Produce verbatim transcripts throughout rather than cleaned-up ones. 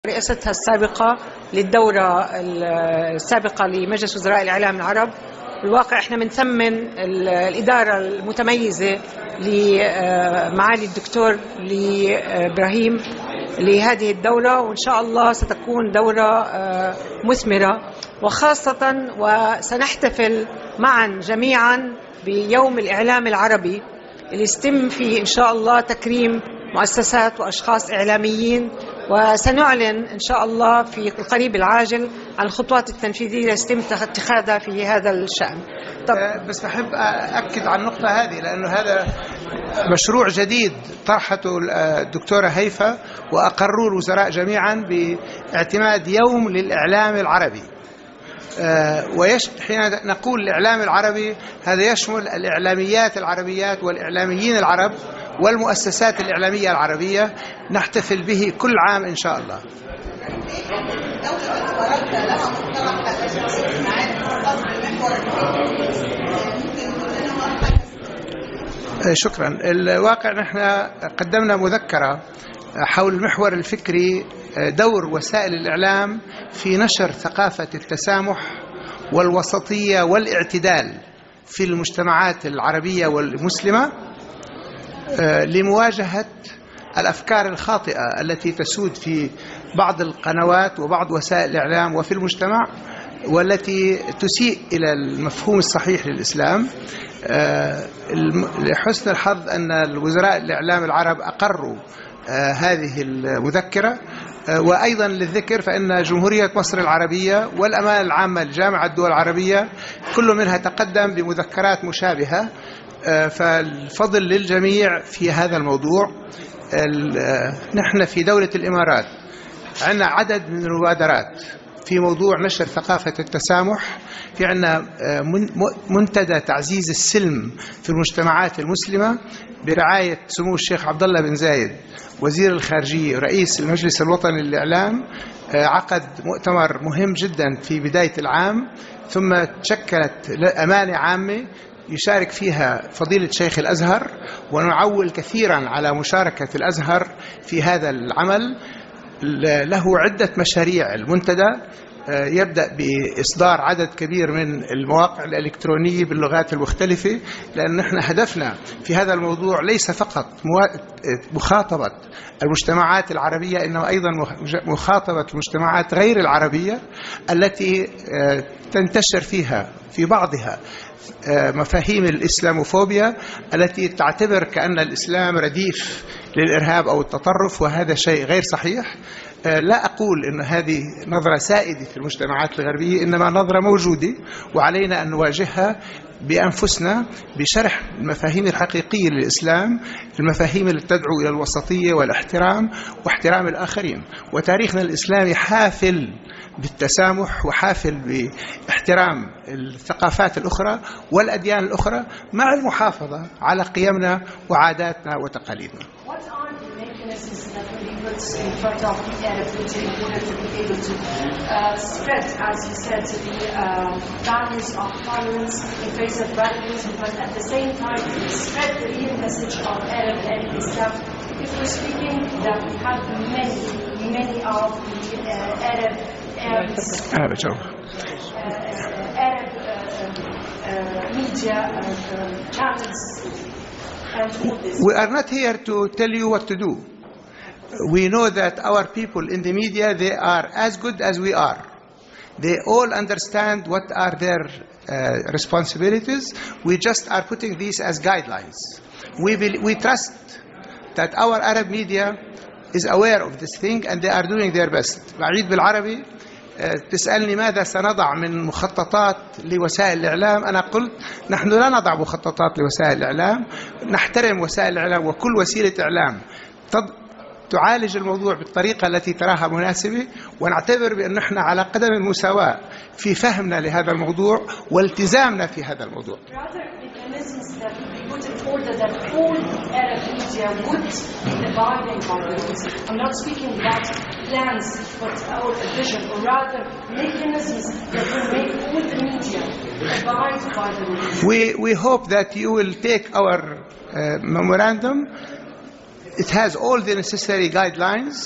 رئاستها السابقة للدورة السابقة لمجلس وزراء الإعلام العرب. بالواقع احنا بنثمن الإدارة المتميزة لمعالي الدكتور لي إبراهيم لهذه الدورة، وإن شاء الله ستكون دورة مثمرة، وخاصة وسنحتفل معا جميعا بيوم الإعلام العربي اللي يتم فيه إن شاء الله تكريم مؤسسات وأشخاص إعلاميين، وسنعلن إن شاء الله في القريب العاجل عن الخطوات التنفيذية اللي يتم اتخاذها في هذا الشأن. طب بس بحب أأكد على النقطة هذه، لأنه هذا مشروع جديد طرحته الدكتورة هيفا وأقروا الوزراء جميعا باعتماد يوم للإعلام العربي. ويش حين نقول الإعلام العربي هذا يشمل الإعلاميات العربيات والإعلاميين العرب والمؤسسات الإعلامية العربية، نحتفل به كل عام إن شاء الله. شكرا. الواقع نحن قدمنا مذكرة حول المحور الفكري دور وسائل الإعلام في نشر ثقافة التسامح والوسطية والاعتدال في المجتمعات العربية والمسلمة لمواجهة الأفكار الخاطئة التي تسود في بعض القنوات وبعض وسائل الإعلام وفي المجتمع، والتي تسيء إلى المفهوم الصحيح للإسلام. لحسن الحظ أن الوزراء الإعلام العرب أقروا هذه المذكرة. وأيضا للذكر فإن جمهورية مصر العربية والأمانة العامة لجامعة الدول العربية كل منها تقدم بمذكرات مشابهة، فالفضل للجميع في هذا الموضوع. نحن في دولة الإمارات عندنا عدد من المبادرات في موضوع نشر ثقافة التسامح. في عندنا منتدى تعزيز السلم في المجتمعات المسلمة برعاية سمو الشيخ عبد الله بن زايد وزير الخارجية ورئيس المجلس الوطني للإعلام. عقد مؤتمر مهم جدا في بداية العام، ثم تشكلت أمانة عامة يشارك فيها فضيلة شيخ الأزهر، ونعول كثيرا على مشاركة الأزهر في هذا العمل. له عدة مشاريع المنتدى، يبدأ بإصدار عدد كبير من المواقع الإلكترونية باللغات المختلفة، لأن نحن هدفنا في هذا الموضوع ليس فقط مخاطبة المجتمعات العربية، إنما أيضا مخاطبة المجتمعات غير العربية التي تنتشر فيها في بعضها مفاهيم الإسلاموفوبيا التي تعتبر كأن الإسلام رديف للإرهاب أو التطرف، وهذا شيء غير صحيح. لا أقول أن هذه نظرة سائدة في المجتمعات الغربية، إنما نظرة موجودة وعلينا أن نواجهها بأنفسنا بشرح المفاهيم الحقيقية للإسلام، المفاهيم التي تدعو إلى الوسطية والاحترام واحترام الآخرين. وتاريخنا الإسلامي حافل بالتسامح وحافل باحترام الثقافات الأخرى والأديان الأخرى مع المحافظة على قيمنا وعاداتنا وتقاليدنا. In front of the Arab region in order to be able to uh, spread, as you said, the uh, values of tolerance in face of radicalism, but at the same time spread the real message of Arab and Islam. If we're speaking that we have many, many of the uh, Arab Arabs, Arab, uh, uh, Arab uh, uh, media uh, channels. We are not here to tell you what to do. We know that our people in the media, they are as good as we are. They all understand what are their uh, responsibilities. We just are putting these as guidelines. We, will, we trust that our Arab media is aware of this thing and they are doing their best. بعيد بالعربي تسألني ماذا سنضع من مخططات لوسائل الإعلام. أنا قلت نحن لا نضع مخططات لوسائل الإعلام، نحترم وسائل الإعلام وكل وسيلة إعلام تعالج الموضوع بالطريقة التي تراها مناسبة، ونعتبر بأن نحن على قدم المساواة في فهمنا لهذا الموضوع والتزامنا في هذا الموضوع. We, we hope that you will take our uh, memorandum. It has all the necessary guidelines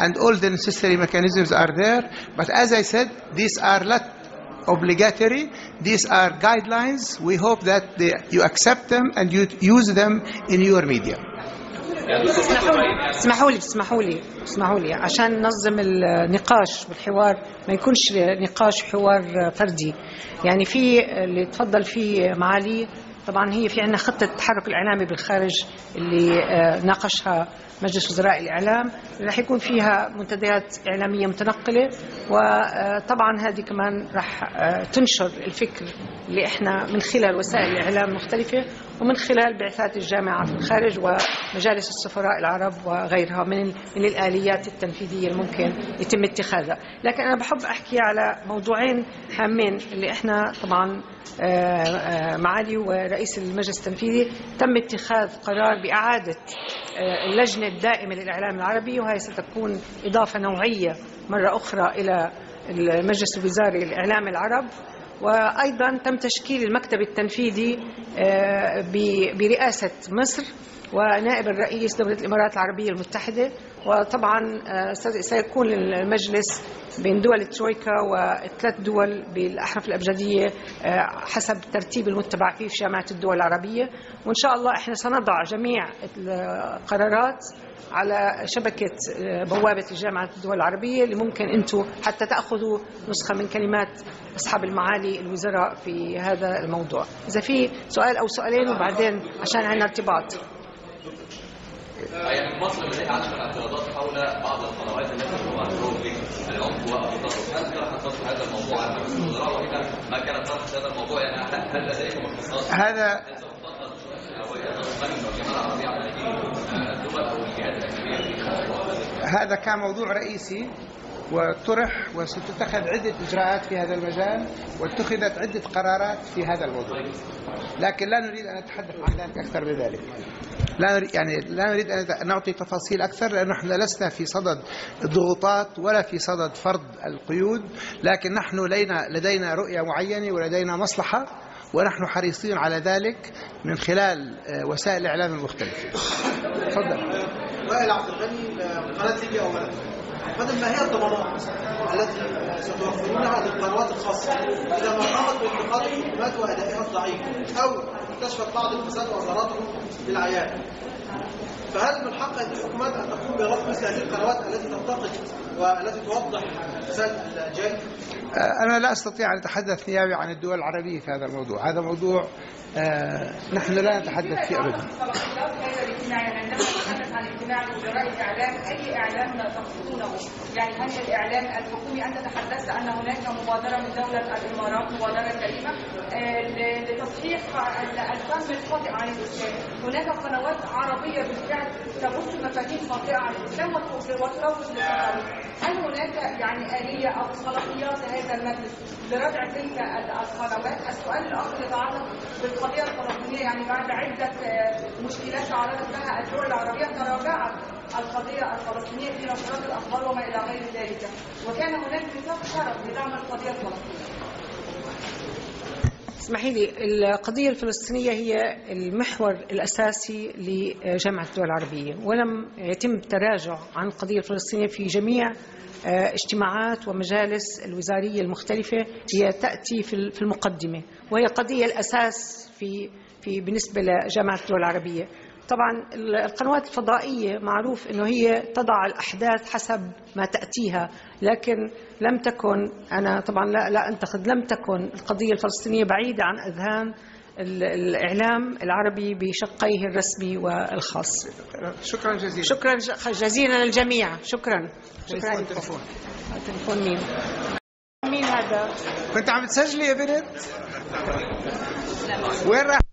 and all the necessary mechanisms are there. But as I said, these are not obligatory. These are guidelines. We hope that they, you accept them and you use them in your media. اسمحوا لي اسمحوا لي اسمحوا لي عشان ننظم النقاش والحوار ما يكونش نقاش حوار فردي. يعني في اللي تفضل فيه معالي طبعا هي في عندنا خطة التحرك الإعلامي بالخارج اللي ناقشها مجلس وزراء الإعلام، رح يكون فيها منتديات إعلامية متنقلة، وطبعا هذه كمان رح تنشر الفكر اللي احنا من خلال وسائل الإعلام المختلفة ومن خلال بعثات الجامعة في الخارج ومجالس السفراء العرب وغيرها من من الآليات التنفيذية الممكن يتم اتخاذها. لكن أنا بحب أحكي على موضوعين هامين اللي احنا طبعا معالي ورئيس المجلس التنفيذي تم اتخاذ قرار بإعادة اللجنة الدائمة للإعلام العربي، وهي ستكون إضافة نوعية مرة أخرى إلى المجلس الوزاري للإعلام العرب. وأيضا تم تشكيل المكتب التنفيذي برئاسة مصر ونائب الرئيس دولة الإمارات العربية المتحدة، وطبعا سيكون المجلس بين دول الترويكا وثلاث دول بالأحرف الأبجدية حسب الترتيب المتبع فيه في جامعة الدول العربية. وإن شاء الله إحنا سنضع جميع القرارات على شبكة بوابة جامعة الدول العربية اللي ممكن أنتم حتى تأخذوا نسخة من كلمات أصحاب المعالي الوزراء في هذا الموضوع. إذا في سؤال أو سؤالين وبعدين عشان عندنا ارتباط. يعني مصر لديها عشر اعتراضات حول بعض القنوات التي تمارس العنف والتطرف، هل طرحت مصر هذا الموضوع على مجلس الوزراء؟ وإذا ما كانت طرحت هذا الموضوع يعني هل لديكم اختصاص؟ هذا هذا كان موضوع رئيسي وطرح وستتخذ عدة إجراءات في هذا المجال واتخذت عدة قرارات في هذا الموضوع، لكن لا نريد أن نتحدث عن ذلك أكثر من ذلك. لا نريد يعني لا نريد أن نعطي تفاصيل أكثر لأن نحن لسنا في صدد الضغوطات ولا في صدد فرض القيود، لكن نحن لدينا لدينا رؤية معينة ولدينا مصلحة ونحن حريصين على ذلك من خلال وسائل الإعلام المختلفة. تفضل. وائل عبد الغني، قناة ليبيا وملك. بدل ما هي الضمانات التي ستوفرونها للقنوات الخاصة إذا ما قامت بانتقاد الحكومات وأدائها الضعيف أو اكتشفت بعض الفساد وأثراته للعيان، فهل من حق الحكومات أن تقوم برفض مثل هذه القنوات التي تنتقد والتي توضح الفساد الجاري؟ أنا لا أستطيع أن أتحدث نيابي عن الدول العربية في هذا الموضوع. هذا موضوع آه نحن لا نتحدث فيه أبدا. عندما نتحدث عن اجتماع وزراء الإعلام، أي إعلام تقصدونه؟ يعني هل الإعلام الحكومي؟ أنت تحدثت أن هناك مبادرة من دولة الإمارات، مبادرة كريمة لتصحيح الفهم الخاطئ عن الإسلام. هناك قنوات عربية بالفعل تبث مفاهيم خاطئة عن الإسلام وتروج للتطرف. هل هناك يعني آلية أو صلاحيات لهذا المجلس لردع تلك القنوات؟ السؤال الآخر يتعلق بالقضية الفلسطينية. يعني بعد عدة مشكلات تعرضت لها الدول العربية تراجعت القضية الفلسطينية في نشرات الأخبار وما إلى غير ذلك، وكان هناك ميثاق شرف لدعم القضية الفلسطينية. اسمحي لي، القضية الفلسطينية هي المحور الأساسي لجامعة الدول العربية، ولم يتم التراجع عن القضية الفلسطينية في جميع اجتماعات ومجالس الوزارية المختلفة. هي تأتي في المقدمة وهي قضية الأساس في في بالنسبة لجامعة الدول العربية. طبعا القنوات الفضائية معروف أنه هي تضع الأحداث حسب ما تأتيها، لكن لم تكن، أنا طبعا لا, لا أنتقد، لم تكن القضية الفلسطينية بعيدة عن أذهان الإعلام العربي بشقيه الرسمي والخاص. شكرا جزيلا. شكرا جزيلا للجميع. شكرا. شكرا. التليفون. التليفون مين؟ مين هذا؟ كنت عم تسجلي يا بنت؟ وين راح؟